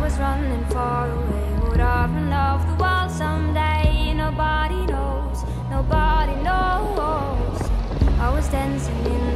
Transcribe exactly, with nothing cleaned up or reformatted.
was running far away. Would I run off the world someday? Nobody knows, nobody knows. I was dancing in